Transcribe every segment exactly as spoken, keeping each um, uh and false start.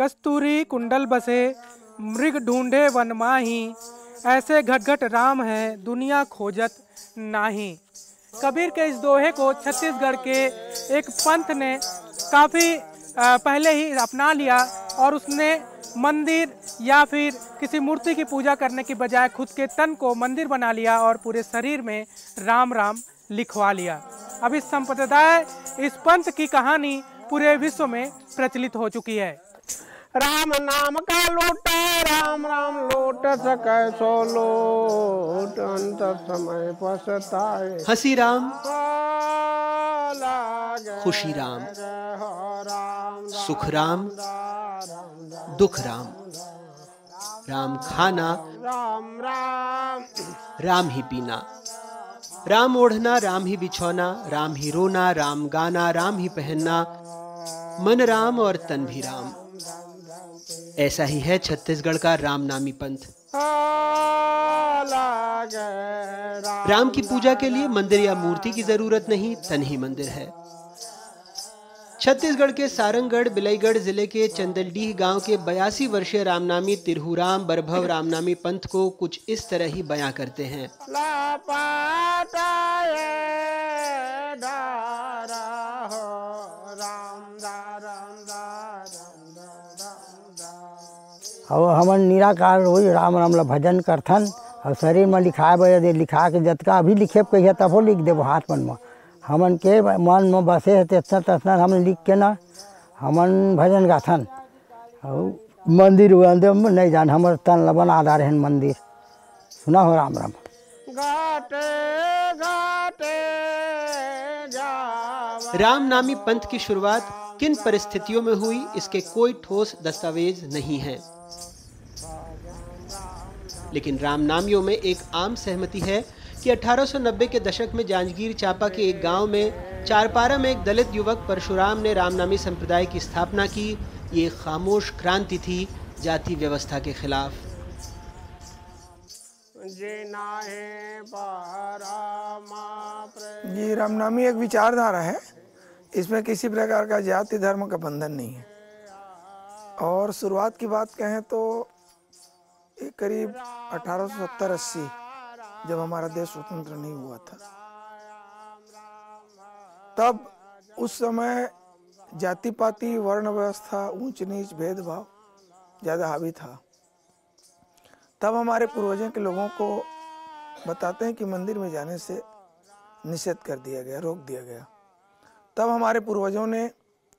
कस्तूरी कुंडल बसे मृग ढूंढे वन माही, ऐसे घटघट राम है दुनिया खोजत नाही। कबीर के इस दोहे को छत्तीसगढ़ के एक पंथ ने काफ़ी पहले ही अपना लिया और उसने मंदिर या फिर किसी मूर्ति की पूजा करने की बजाय खुद के तन को मंदिर बना लिया और पूरे शरीर में राम राम लिखवा लिया। अब इस संप्रदाय इस पंथ की कहानी पूरे विश्व में प्रचलित हो चुकी है। राम नाम का लोटा राम राम लोट सके सो लोट, अंत समय पछताए। हंसी राम, खुशी राम, सुख राम, दुख राम, राम खाना राम राम राम ही पीना, राम ओढ़ना राम ही बिछौना, राम ही रोना राम गाना, राम ही पहनना, मन राम और तन भी राम। ऐसा ही है छत्तीसगढ़ का राम नामी पंथ। राम की पूजा के लिए मंदिर या मूर्ति की जरूरत नहीं, तन ही मंदिर है। छत्तीसगढ़ के सारंगढ़ बिलाईगढ़ जिले के चंदलडीह गांव के बयासी वर्षीय रामनामी तिरहुराम बरभव रामनामी पंथ को कुछ इस तरह ही बयां करते हैं। और हमन निराकार रोज राम राम ला भजन करथन और शरीर में लिखाए बजे लिखा के जतका अभी लिखे कहिए तबो लिख देव हाथ मन में। हमन के मन में बसे है तेतना तेतना हमन लिख के ना हमन भजन गाथन और मंदिर वंदिर में नहीं जान हमर तन ला बना दा रहे मंदिर। सुना हो राम राम। घाटे घाटे राम नामी पंथ की शुरुआत किन परिस्थितियों में हुई, इसके कोई ठोस दस्तावेज नहीं है, लेकिन रामनामियों में एक आम सहमति है कि अठारह सौ नब्बे के दशक में जांजगीर चांपा के एक गांव में चारपारा में एक दलित युवक परशुराम ने रामनामी संप्रदाय की स्थापना की। ये खामोश क्रांति थी जाति व्यवस्था के खिलाफ। ये रामनामी एक विचारधारा है, इसमें किसी प्रकार का जाति धर्म का बंधन नहीं है। और शुरुआत की बात कहें तो ये करीब अठारह सौ सत्तर अस्सी जब हमारा देश स्वतंत्र नहीं हुआ था, तब उस समय जाति पाति वर्ण व्यवस्था ऊंच नीच भेदभाव ज़्यादा हावी था। तब हमारे पूर्वजों के लोगों को बताते हैं कि मंदिर में जाने से निषेध कर दिया गया, रोक दिया गया। तब हमारे पूर्वजों ने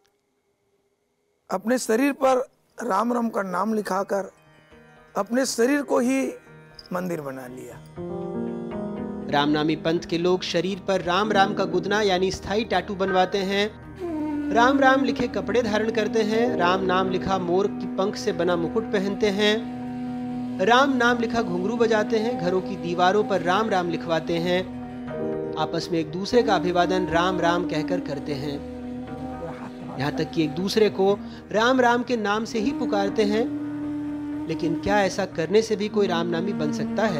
अपने शरीर पर राम राम का नाम लिखाकर अपने शरीर को ही मंदिर बना लिया। रामनामी पंथ के लोग शरीर पर राम राम का गुदना यानी स्थायी टैटू बनवाते हैं, राम राम लिखे कपड़े धारण करते हैं, राम नाम लिखा मोर की पंख से बना मुकुट पहनते हैं, राम नाम लिखा घुंघरू बजाते हैं, घरों की दीवारों पर राम राम लिखवाते हैं, आपस में एक दूसरे का अभिवादन राम राम कहकर करते हैं। यहाँ तक कि एक दूसरे को राम राम के नाम से ही पुकारते हैं। लेकिन क्या ऐसा करने से भी कोई रामनामी बन सकता है?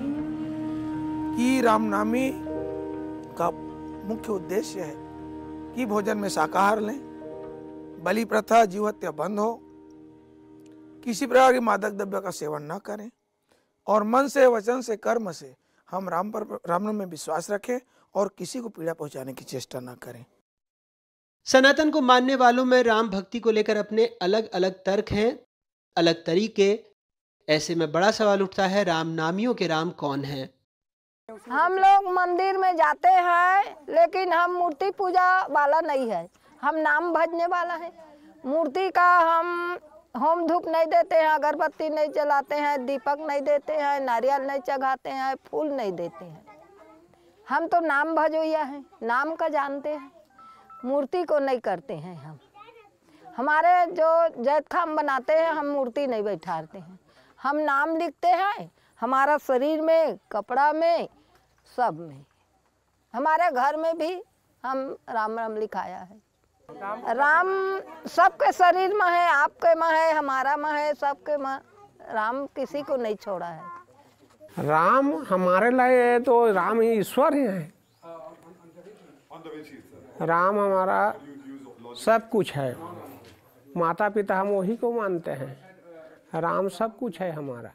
कि रामनामी का मुख्य उद्देश्य है कि भोजन में शाकाहार लें, बलि प्रथा जीव हत्या बंद हो, किसी प्रकार की मादक द्रव्य का सेवन न करें और मन से वचन से कर्म से हम राम पर राम में विश्वास रखें और किसी को पीड़ा पहुंचाने की चेष्टा न करें। सनातन को मानने वालों में राम भक्ति को लेकर अपने अलग अलग तर्क हैं, अलग तरीके। ऐसे में बड़ा सवाल उठता है, राम नामियों के राम कौन हैं? हम लोग मंदिर में जाते हैं, लेकिन हम मूर्ति पूजा वाला नहीं है, हम नाम भजने वाला है। मूर्ति का हम होम धूप नहीं देते हैं, अगरबत्ती नहीं जलाते हैं, दीपक नहीं देते हैं, नारियल नहीं चढ़ाते हैं, फूल नहीं देते हैं। हम तो नाम भजोइया हैं, नाम का जानते हैं, मूर्ति को नहीं करते हैं। हम हमारे जो जैत खाम बनाते हैं, हम मूर्ति नहीं बैठाते हैं, हम नाम लिखते हैं हमारा शरीर में, कपड़ा में, सब में। हमारे घर में भी हम राम राम लिखाया है। राम सबके शरीर में है, आपके में है, हमारा में है, सबके में। राम किसी को नहीं छोड़ा है। राम हमारे लिए तो राम ही ईश्वर ही है। राम हमारा सब कुछ है। माता पिता हम वही को मानते हैं। राम सब कुछ है हमारा।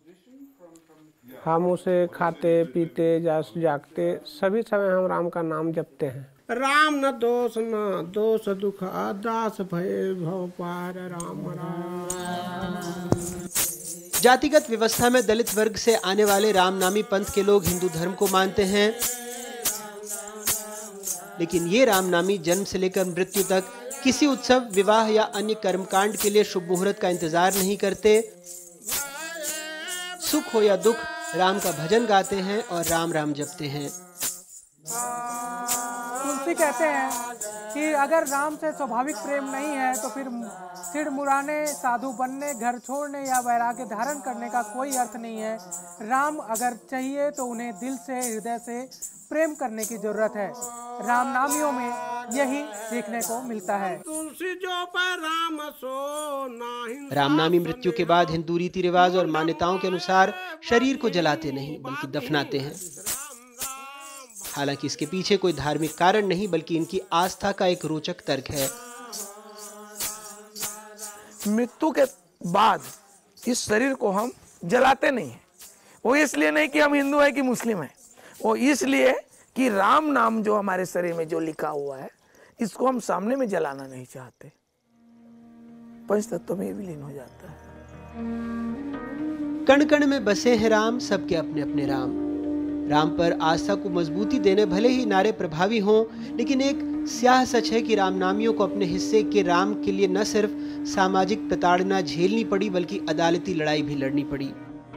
हम उसे खाते पीते जास जागते सभी समय हम राम का नाम जपते हैं। राम न दोष न दोष दुख दास भय भव पार राम राम। जातिगत व्यवस्था में दलित वर्ग से आने वाले रामनामी पंथ के लोग हिंदू धर्म को मानते हैं, लेकिन ये रामनामी जन्म से लेकर मृत्यु तक किसी उत्सव, विवाह या अन्य कर्मकांड के लिए शुभ मुहूर्त का इंतजार नहीं करते। सुख हो या दुख, राम का भजन गाते हैं और राम राम जपते हैं। तुलसी कहते हैं कि अगर राम से स्वाभाविक प्रेम नहीं है तो फिर सिर मुड़ाने, साधु बनने, घर छोड़ने या वैराग्य धारण करने का कोई अर्थ नहीं है। राम अगर चाहिए तो उन्हें दिल से, हृदय से प्रेम करने की जरूरत है। रामनामियों में यही सीखने को मिलता है। रामनामी मृत्यु के बाद हिंदू रीति रिवाज और मान्यताओं के अनुसार शरीर को जलाते नहीं बल्कि दफनाते हैं। हालांकि इसके पीछे कोई धार्मिक कारण नहीं बल्कि इनकी आस्था का एक रोचक तर्क है। मृत्यु के बाद इस शरीर को हम जलाते नहीं हैं। वो इसलिए नहीं कि हम हिंदू हैं कि मुस्लिम हैं, वो इसलिए कि राम नाम जो हमारे शरीर में जो लिखा हुआ है इसको हम सामने में जलाना नहीं चाहते। पंच तत्व में विलीन हो जाता है। कण कण में बसे हैं राम, सबके अपने अपने राम। राम पर आस्था को मजबूती देने भले ही नारे प्रभावी हों, लेकिन एक स्याह सच है कि रामनामियों को अपने हिस्से के राम के लिए न सिर्फ सामाजिक प्रताड़ना झेलनी पड़ी बल्कि अदालती लड़ाई भी लड़नी पड़ी।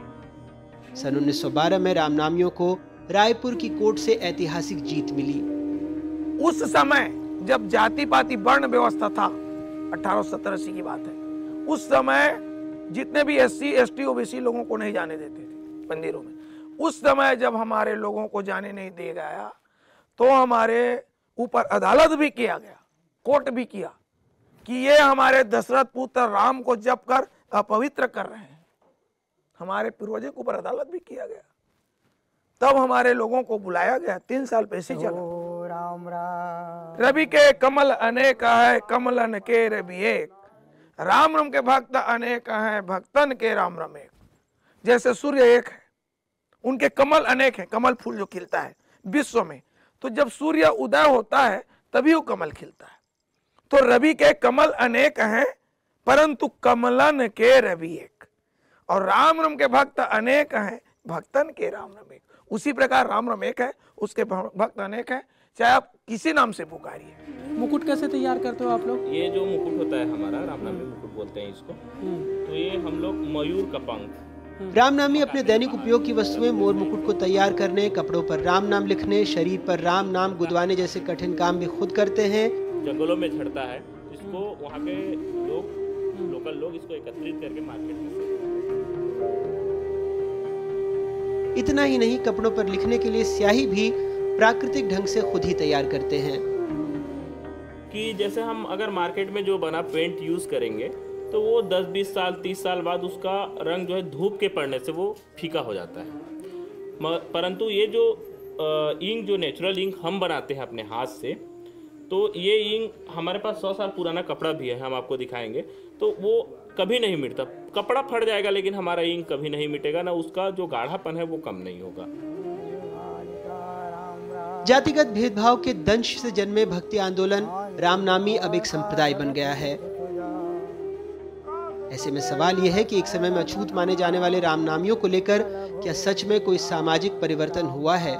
सन उन्नीस सौ बारह में रामनामियों को रायपुर की कोर्ट से ऐतिहासिक जीत मिली। उस समय जब जाति पाति वर्ण व्यवस्था था, अठारह सौ सत्तर अस्सी की बात है, उस समय जितने भी S C S T OBC लोगों को नहीं जाने देते थे मंदिरों में। उस समय जब हमारे लोगों को जाने नहीं दिया गया तो हमारे ऊपर अदालत भी किया गया, कोर्ट भी किया कि ये हमारे दशरथ पुत्र राम को जप कर अपवित्र कर रहे हैं। हमारे पूर्वजों के ऊपर अदालत भी किया गया। तब हमारे लोगों को बुलाया गया, तीन साल पैसे चला। राम राम रवि के कमल अनेक है, कमलन के रवि एक। राम राम के भक्त अनेक हैं, भक्तन के राम राम एक। जैसे सूर्य एक है, उनके कमल अनेक हैं, कमल फूल जो खिलता है विश्व में, तो जब सूर्य उदय होता है तभी वो कमल खिलता है। तो रवि के कमल अनेक हैं परंतु कमलन के रवि एक। और राम राम के भक्त अनेक हैं, भक्तन के राम राम एक। उसी प्रकार राम राम एक है, उसके भक्त अनेक हैं, चाहे आप किसी नाम से पुकारिए। मुकुट कैसे तैयार करते हो आप लोग? ये जो मुकुट होता है हमारा, रामनामी मुकुट बोलते हैं इसको, तो ये हम लोग मयूर का पंख। रामनामी अपने दैनिक उपयोग की वस्तुएं मोर मुकुट को तैयार करने, कपड़ों पर राम नाम लिखने, शरीर पर राम नाम गुदवाने जैसे कठिन काम भी खुद करते हैं। जंगलों में झड़ता है, इसको वहाँ के लोग, लोकल लोग इसको एकत्रित करके मार्केट में। इतना ही नहीं, कपड़ों पर लिखने के लिए स्याही भी प्राकृतिक ढंग से खुद ही तैयार करते हैं। कि जैसे हम अगर मार्केट में जो बना पेंट यूज करेंगे तो वो दस बीस साल तीस साल बाद उसका रंग जो है धूप के पड़ने से वो फीका हो जाता है। परंतु ये जो इंक, जो नेचुरल इंक हम बनाते हैं अपने हाथ से, तो ये इंक हमारे पास सौ साल पुराना कपड़ा भी है, हम आपको दिखाएंगे, तो वो कभी नहीं मिटता। कपड़ा फट जाएगा लेकिन हमारा इंक कभी नहीं मिटेगा, ना उसका जो गाढ़ापन है वो कम नहीं होगा। जातिगत भेदभाव के दंश से जन्मे भक्ति आंदोलन रामनामी अब एक संप्रदाय बन गया है। ऐसे में सवाल यह है कि एक समय में अछूत माने जाने वाले रामनामियों को लेकर क्या सच में कोई सामाजिक परिवर्तन हुआ है?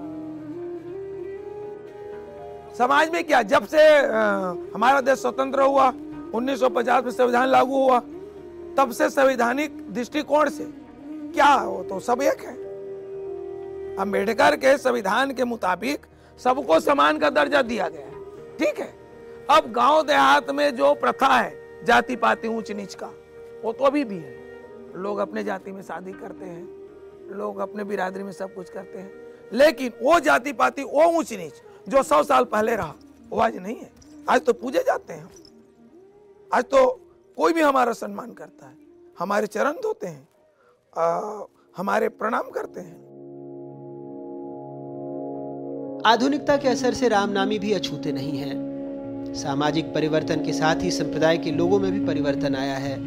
समाज में क्या, जब से आ, हमारा देश स्वतंत्र हुआ, उन्नीस सौ पचास में संविधान लागू हुआ, तब से संवैधानिक दृष्टिकोण से क्या हो तो सब एक है। अम्बेडकर के संविधान के मुताबिक सबको समान का दर्जा दिया गया है, ठीक है। अब गांव देहात में जो प्रथा है जाति पाति ऊंच नीच का, वो तो अभी भी है। लोग अपने जाति में शादी करते हैं, लोग अपने बिरादरी में सब कुछ करते हैं, लेकिन वो जाति पाति, वो ऊंच नीच जो सौ साल पहले रहा वो आज नहीं है। आज तो पूजे जाते हैं, आज तो कोई भी हमारा सम्मान करता है, हमारे चरण धोते हैं, आ, हमारे प्रणाम करते हैं। आधुनिकता के असर से रामनामी भी अछूते नहीं हैं। सामाजिक परिवर्तन के साथ ही संप्रदाय के लोगों में भी परिवर्तन आया है।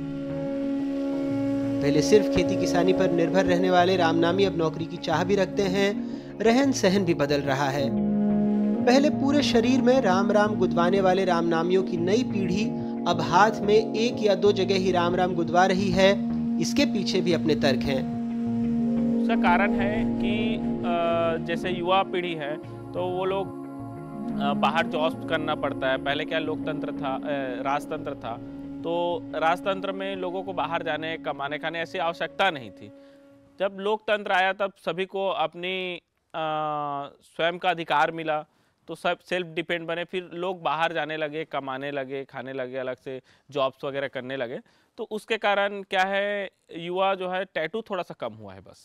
पहले सिर्फ खेती किसानी पर निर्भर रहने वाले रामनामी अब नौकरी की चाह भी रखते हैं। रहन सहन भी बदल रहा है। पहले पूरे शरीर में राम राम गुदवाने वाले रामनामियों की नई पीढ़ी अब हाथ में एक या दो जगह ही राम राम गुदवा रही है। इसके पीछे भी अपने तर्क हैं। उसका कारण है कि जैसे युवा पीढ़ी है तो वो लोग बाहर जॉब करना पड़ता है। पहले क्या लोकतंत्र था, राजतंत्र था, तो राजतंत्र में लोगों को बाहर जाने कमाने खाने ऐसी आवश्यकता नहीं थी। जब लोकतंत्र आया तब सभी को अपनी आ, स्वयं का अधिकार मिला, तो सब सेल्फ डिपेंड बने। फिर लोग बाहर जाने लगे, कमाने लगे, खाने लगे, अलग से जॉब्स वगैरह करने लगे। तो उसके कारण क्या है, युवा जो है टैटू थोड़ा सा कम हुआ है बस।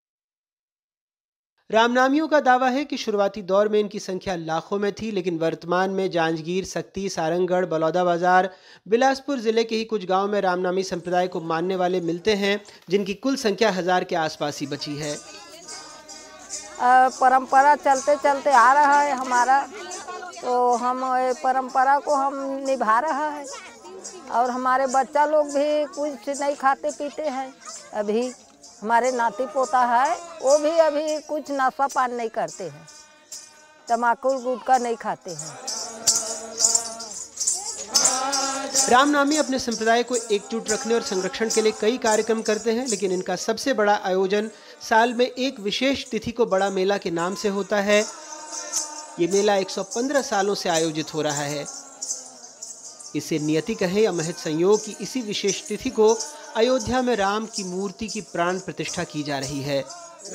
रामनामियों का दावा है कि शुरुआती दौर में इनकी संख्या लाखों में थी, लेकिन वर्तमान में जांजगीर, सक्ती, सारंगगढ़, बलौदाबाजार, बिलासपुर जिले के ही कुछ गांव में रामनामी संप्रदाय को मानने वाले मिलते हैं, जिनकी कुल संख्या हजार के आसपास ही बची है। परंपरा चलते चलते आ रहा है हमारा, तो हम परंपरा को हम निभा रहा है। और हमारे बच्चा लोग भी कुछ नहीं खाते पीते हैं। अभी हमारे नाती पोता है, वो भी अभी कुछ नशा पान नहीं करते हैं, तम्बाकू गुटखा नहीं खाते हैं। रामनामी अपने संप्रदाय को एकजुट रखने और संरक्षण के लिए कई कार्यक्रम करते हैं, लेकिन इनका सबसे बड़ा आयोजन साल में एक विशेष तिथि को बड़ा मेला के नाम से होता है। ये मेला एक सौ पंद्रह सालों से आयोजित हो रहा है। इसे नियति कहे या महज संयोग की इसी विशेष तिथि को अयोध्या में राम की मूर्ति की प्राण प्रतिष्ठा की जा रही है।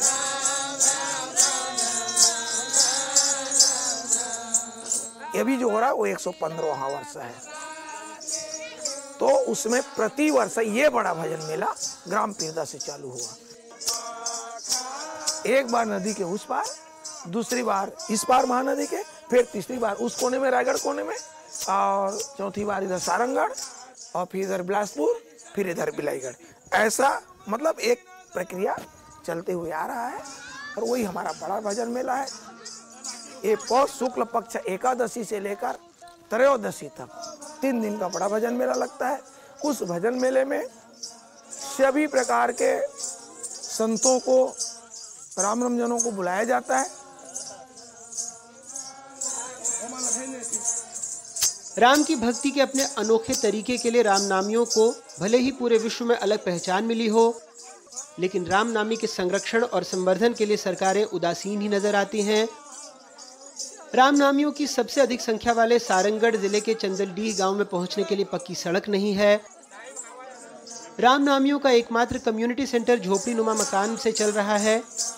ये भी जो हो रहा है वो एक सौ पंद्रहवां वर्ष है, तो उसमें प्रति वर्ष ये बड़ा भजन मेला ग्राम पीरदा से चालू हुआ। एक बार नदी के उस पार, दूसरी बार इस पार महानदी के, फिर तीसरी बार उस कोने में रायगढ़ कोने में, और चौथी बार इधर सारंगगढ़, और फिर इधर बिलासपुर, फिर इधर बिलाईगढ़। ऐसा मतलब एक प्रक्रिया चलते हुए आ रहा है, और वही हमारा बड़ा भजन मेला है। ये पौष शुक्ल पक्ष एकादशी से लेकर त्रयोदशी तक तीन दिन का बड़ा भजन मेला लगता है। उस भजन मेले में सभी प्रकार के संतों को, राम रमजनों को बुलाया जाता है। राम की भक्ति के अपने अनोखे तरीके के लिए रामनामियों को भले ही पूरे विश्व में अलग पहचान मिली हो, लेकिन रामनामी के संरक्षण और संवर्धन के लिए सरकारें उदासीन ही नजर आती हैं। रामनामियों की सबसे अधिक संख्या वाले सारंगगढ़ जिले के चंदलडीह गांव में पहुंचने के लिए पक्की सड़क नहीं है। रामनामियों का एकमात्र कम्युनिटी सेंटर झोपड़ी नुमा मकान से चल रहा है।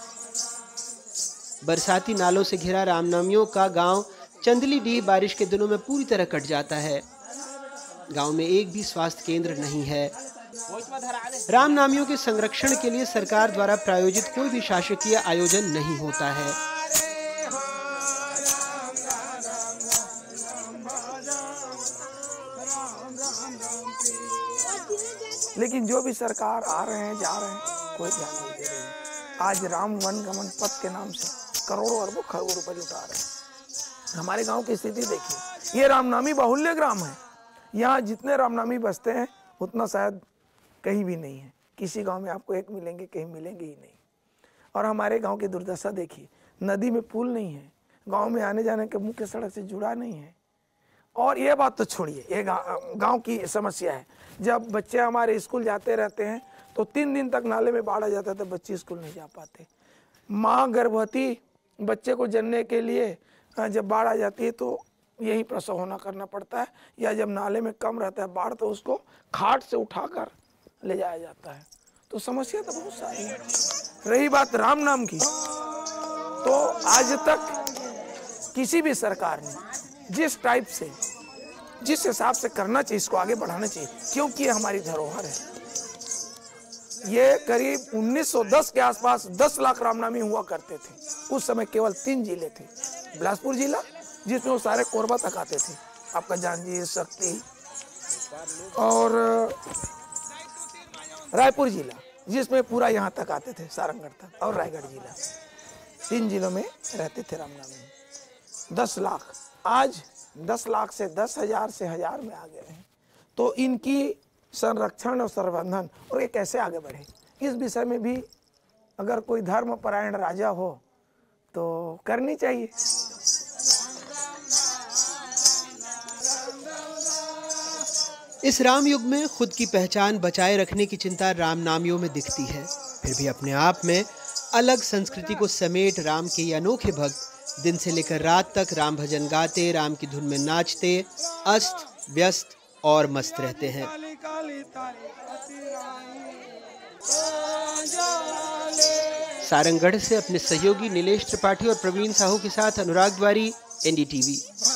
बरसाती नालों से घिरा रामनामियों का गांव चंदलीडीह बारिश के दिनों में पूरी तरह कट जाता है। गांव में एक भी स्वास्थ्य केंद्र नहीं है। रामनामियों के संरक्षण के लिए सरकार द्वारा प्रायोजित कोई भी शासकीय आयोजन नहीं होता है। लेकिन जो भी सरकार आ रहे हैं, जा रहे हैं, कोई ध्यान नहीं दे रही है। आज राम वन गमन पथ के नाम से करोड़ों अरबों खरबों रुपए लुटा रहे हैं। हमारे गांव की स्थिति देखिए, ये रामनामी बाहुल्य ग्राम है। यहाँ जितने रामनामी बसते हैं उतना शायद कहीं भी नहीं है। किसी गांव में आपको एक मिलेंगे, कहीं मिलेंगे ही नहीं। और हमारे गांव की दुर्दशा देखिए, नदी में पुल नहीं है, गांव में आने जाने के मुख्य सड़क से जुड़ा नहीं है। और ये बात तो छोड़िए, ये गांव की समस्या है। जब बच्चे हमारे स्कूल जाते रहते हैं तो तीन दिन तक नाले में बाढ़ आ जाता है, तो बच्चे स्कूल नहीं जा पाते। माँ गर्भवती बच्चे को जनने के लिए जब बाढ़ आ जाती है तो यही प्रसव होना करना पड़ता है, या जब नाले में कम रहता है बाढ़ तो उसको खाट से उठाकर ले जाया जाता है। तो समस्या तो बहुत सारी है। रही बात राम नाम की, तो आज तक किसी भी सरकार ने जिस टाइप से, जिस हिसाब से करना चाहिए, इसको आगे बढ़ाना चाहिए, क्योंकि ये हमारी धरोहर है। ये करीब उन्नीस सौ दस के आसपास दस लाख रामनामी हुआ करते थे। उस समय केवल तीन जिले थे, बिलासपुर जिला जिसमें वो सारे कोरबा तक आते थे, आपका जांजगीर, सक्ती, और रायपुर जिला जिसमें पूरा यहाँ तक आते थे, सारंगगढ़ तक, और रायगढ़ जिला। तीन जिलों में रहते थे रामनामी, दस लाख। आज दस लाख से दस हजार से हजार में आ गए हैं। तो इनकी संरक्षण और संवर्धन और ये कैसे आगे बढ़े, इस विषय में भी अगर कोई धर्मपरायण राजा हो तो करनी चाहिए। इस राम युग में खुद की पहचान बचाए रखने की चिंता रामनामियों में दिखती है। फिर भी अपने आप में अलग संस्कृति को समेट राम के ये अनोखे भक्त दिन से लेकर रात तक राम भजन गाते, राम की धुन में नाचते, अस्त व्यस्त और मस्त रहते हैं। सारंगढ़ से अपने सहयोगी नीलेश त्रिपाठी और प्रवीण साहू के साथ Anurag Dwari, N D T we.